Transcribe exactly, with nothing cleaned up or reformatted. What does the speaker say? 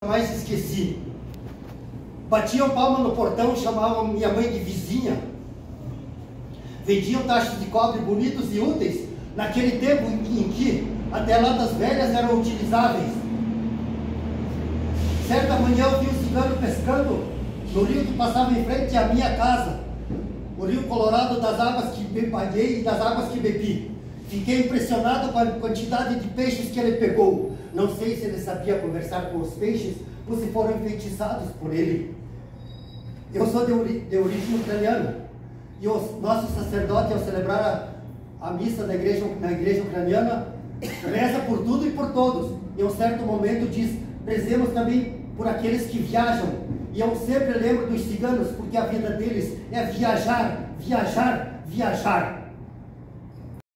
Jamais esqueci. Batiam palma no portão, chamavam minha mãe de vizinha. Vendiam taxas de cobre bonitos e úteis, naquele tempo em que até latas velhas eram utilizáveis. Certa manhã eu vi um cigano pescando no rio que passava em frente à minha casa, o rio Colorado, das águas que me banhei e das águas que bebi. Fiquei impressionado com a quantidade de peixes que ele pegou. Não sei se ele sabia conversar com os peixes ou se foram enfeitiçados por ele. Eu sou de, ori de origem ucraniana e o nosso sacerdote, ao celebrar a, a missa na igreja, na igreja ucraniana, reza por tudo e por todos. Em um certo momento diz: rezemos também por aqueles que viajam. E eu sempre lembro dos ciganos, porque a vida deles é viajar, viajar, viajar.